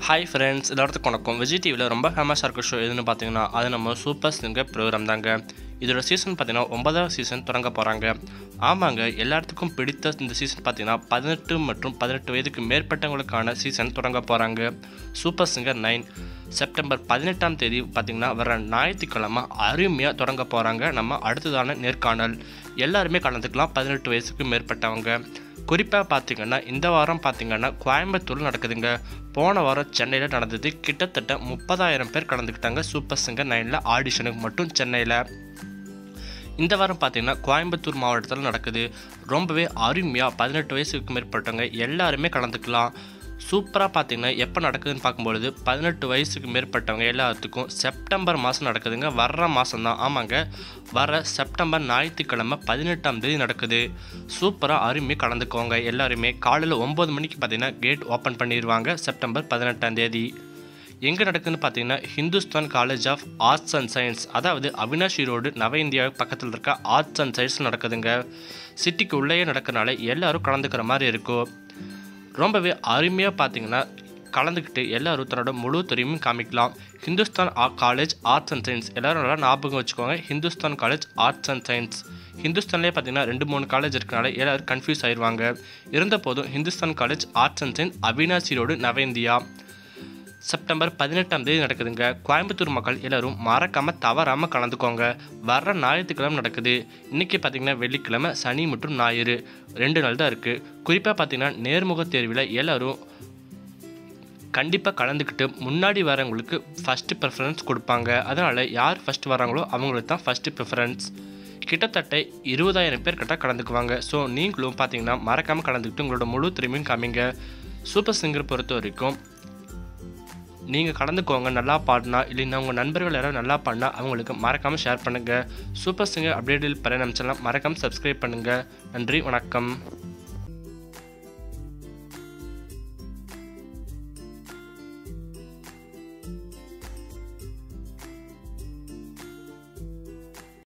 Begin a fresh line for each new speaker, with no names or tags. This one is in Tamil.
ஹாய் ஃப்ரெண்ட்ஸ், எல்லாத்துக்கும் வணக்கம். விஜய் டிவியில் ரொம்ப ஃபேமஸாக இருக்க ஷோ எதுன்னு பார்த்தீங்கன்னா அது நம்ம சூப்பர் சிங்கர் ப்ரோக்ராம் தாங்க. இதோட சீசன் பார்த்தீங்கன்னா 9வது சீசன் தொடங்க போகிறாங்க. ஆமாங்க, எல்லாத்துக்கும் பிடித்த இந்த சீசன் பார்த்தீங்கன்னா 18 மற்றும் 18 வயதுக்கு மேற்பட்டவங்களுக்கான சீசன் தொடங்க போகிறாங்க. சூப்பர் சிங்கர் 9 செப்டம்பர் 18ஆம் தேதி பார்த்தீங்கன்னா வர ஞாயிற்றுக்கிழமை அருமையாக தொடங்க போகிறாங்க. நம்ம அடுத்ததான நேர்காணல் எல்லாருமே கலந்துக்கலாம், 18 வயசுக்கு மேற்பட்டவங்க. குறிப்பாக பார்த்திங்கன்னா இந்த வாரம் பார்த்திங்கன்னா கோயம்புத்தூரில் நடக்குதுங்க. போன வாரம் சென்னையில் நடந்தது. கிட்டத்தட்ட 30,000 பேர் கலந்துக்கிட்டாங்க சூப்பர் சிங்கர் 9ல் ஆடிஷனுக்கு மட்டும் சென்னையில். இந்த வாரம் பார்த்திங்கன்னா கோயம்புத்தூர் மாவட்டத்தில் நடக்குது. ரொம்பவே அருமையாக 18 வயசுக்கு மேற்பட்டவங்க எல்லாருமே கலந்துக்கலாம். சூப்பராக பார்த்திங்கன்னா எப்போ நடக்குதுன்னு பார்க்கும்பொழுது 18 வயசுக்கு மேற்பட்டவங்க எல்லாத்துக்கும் செப்டம்பர் மாதம் நடக்குதுங்க. வர்ற மாதம் தான், ஆமாங்க, வர செப்டம்பர் ஞாயிற்றுக்கிழமை 18ஆம் தேதி நடக்குது. சூப்பராக அருமையாக கலந்துக்குவாங்க எல்லாருமே. காலையில் 9 மணிக்கு பார்த்திங்கன்னா கேட் ஓப்பன் பண்ணிடுவாங்க. செப்டம்பர் 18ஆம் தேதி எங்கே நடக்குதுன்னு பார்த்தீங்கன்னா Hindusthan college of arts and science, அதாவது அவினாஷி ரோடு நவ இந்தியா பக்கத்தில் இருக்க ஆர்ட்ஸ் அண்ட் சயின்ஸ் நடக்குதுங்க. சிட்டிக்கு உள்ளேயே நடக்கிறனால எல்லோரும் கலந்துக்கிற மாதிரி இருக்கும். ரொம்பவே அருமையாக பார்த்தீங்கன்னா கலந்துக்கிட்டு எல்லோரும் தன்னோட முழு திறமையும் காமிக்கலாம். Hindusthan college arts and science எல்லோரும் நல்லா ஞாபகம் வச்சுக்கோங்க. Hindusthan college arts and science. ஹிந்துஸ்தான்லேயே பார்த்தீங்கன்னா 2-3 காலேஜ் இருக்கனால எல்லோரும் கன்ஃபியூஸ் ஆயிடுவாங்க. இருந்த போதும் Hindusthan college arts and science Avinashi road Nava India September 18ஆம் தேதி நடக்குதுங்க. கோயம்புத்தூர் மக்கள் எல்லோரும் மறக்காமல் தவறாமல் கலந்துக்கோங்க. வர்ற ஞாயிற்றுக்கிழமை நடக்குது. இன்றைக்கி பார்த்திங்கன்னா வெள்ளிக்கிழமை, சனி மற்றும் ஞாயிறு 2 நாள் தான் இருக்குது. குறிப்பாக பார்த்திங்கன்னா நேர்முக தேர்வில் எல்லோரும் கண்டிப்பாக கலந்துக்கிட்டு முன்னாடி வரவங்களுக்கு ஃபஸ்ட்டு ப்ரிஃபரன்ஸ் கொடுப்பாங்க. அதனால் யார் ஃபஸ்ட்டு வராங்களோ அவங்களுக்கு தான் ஃபஸ்ட்டு ப்ரிஃபரன்ஸ். கிட்டத்தட்ட 20,000 பேர் கிட்ட கலந்துக்குவாங்க. ஸோ நீங்களும் பார்த்திங்கன்னா மறக்காமல் கலந்துக்கிட்டு உங்களோட முழு திறமையும் காமிங்க. சூப்பர் சிங்கர் பொறுத்த வரைக்கும் நீங்கள் கலந்துக்கோங்க. நல்லா பாடினா இல்லைன்னா உங்கள் நண்பர்கள் யாராவது நல்லா பாடினா அவங்களுக்கு மறக்காமல் ஷேர் பண்ணுங்கள். சூப்பர் சிங்கர் அப்டேட்டில் பெற நினச்சலாம் மறக்காமல் சப்ஸ்கிரைப் பண்ணுங்கள். நன்றி, வணக்கம்.